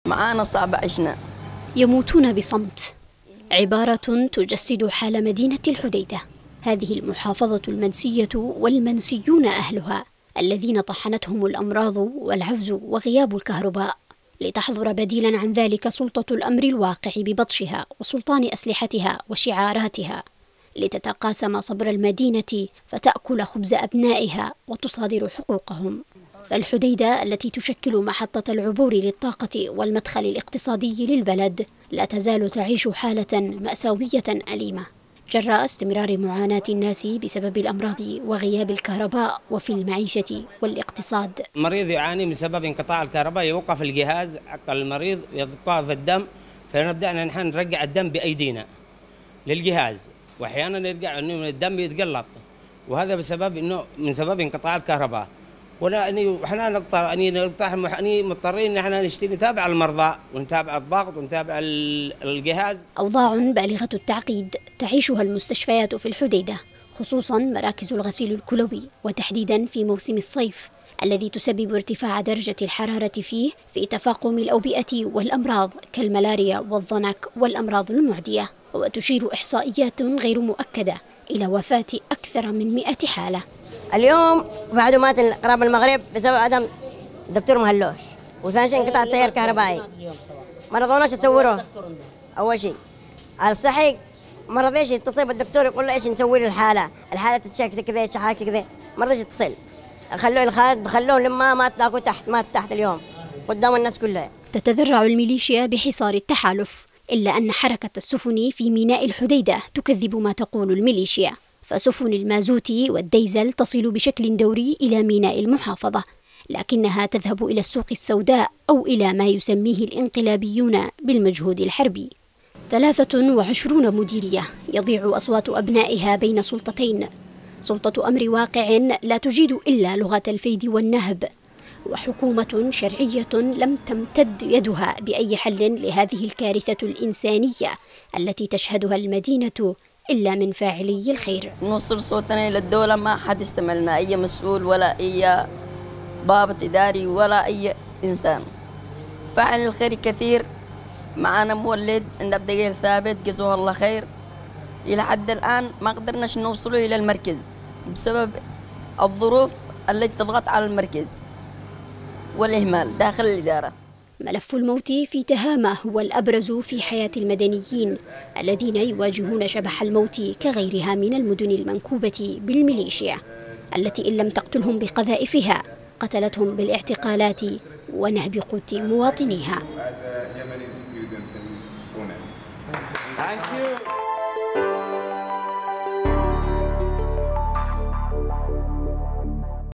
معانا صعب عشنا. يموتون بصمت، عبارة تجسد حال مدينة الحديدة، هذه المحافظة المنسية والمنسيون أهلها الذين طحنتهم الأمراض والعوز وغياب الكهرباء، لتحضر بديلا عن ذلك سلطة الأمر الواقع ببطشها وسلطان أسلحتها وشعاراتها، لتتقاسم صبر المدينة فتأكل خبز أبنائها وتصادر حقوقهم. فالحديدة التي تشكل محطة العبور للطاقة والمدخل الاقتصادي للبلد لا تزال تعيش حالة مأساوية أليمة جراء استمرار معاناة الناس بسبب الأمراض وغياب الكهرباء وفي المعيشة والاقتصاد. المريض يعاني من سبب انقطاع الكهرباء، يوقف الجهاز حق المريض، يتوقف الدم، فنبدأ نحن نرجع الدم بأيدينا للجهاز، وأحيانا يرجع إنه الدم يتقلط، وهذا بسبب إنه من سبب انقطاع الكهرباء. احنا مضطرين ان احنا نتابع المرضى ونتابع الضغط ونتابع الجهاز. اوضاع بالغة التعقيد تعيشها المستشفيات في الحديدة، خصوصا مراكز الغسيل الكلوي، وتحديدا في موسم الصيف الذي تسبب ارتفاع درجة الحرارة فيه في تفاقم الأوبئة والأمراض كالملاريا والضنك والأمراض المعدية. وتشير إحصائيات غير مؤكدة إلى وفاة أكثر من 100 حالة. اليوم في معلومات قراب المغرب بسبب عدم الدكتور مهلوش، وثاني شيء انقطاع التيار الكهربائي. ما رضوناش يصوروه اول شيء. الصحي ما رضيش يتصل بالدكتور يقول له ايش نسوي له الحاله تتشكل كذا شحاك كذا، ما رضيش يتصل. خلوه الخالد خلوه لما مات تحت اليوم قدام الناس كلها. تتذرع الميليشيا بحصار التحالف، إلا أن حركة السفن في ميناء الحديدة تكذب ما تقول الميليشيا، فسفن المازوت والديزل تصل بشكل دوري إلى ميناء المحافظة، لكنها تذهب إلى السوق السوداء أو إلى ما يسميه الانقلابيون بالمجهود الحربي. 23 مديرية يضيع أصوات أبنائها بين سلطتين، سلطة أمر واقع لا تجيد إلا لغة الفيد والنهب، وحكومة شرعية لم تمتد يدها بأي حل لهذه الكارثة الإنسانية التي تشهدها المدينة إلا من فاعلي الخير. نوصل صوتنا إلى الدولة، ما حد يستمع لنا، أي مسؤول ولا أي ضابط إداري ولا أي إنسان. فاعل الخير كثير معانا، مولد عند عبد القادر ثابت جزاه الله خير، إلى حد الآن ما قدرناش نوصله إلى المركز بسبب الظروف التي تضغط على المركز والإهمال داخل الإدارة. ملف الموت في تهامة هو الأبرز في حياة المدنيين الذين يواجهون شبح الموت كغيرها من المدن المنكوبة بالميليشيا التي إن لم تقتلهم بقذائفها قتلتهم بالاعتقالات ونهب قوت مواطنيها.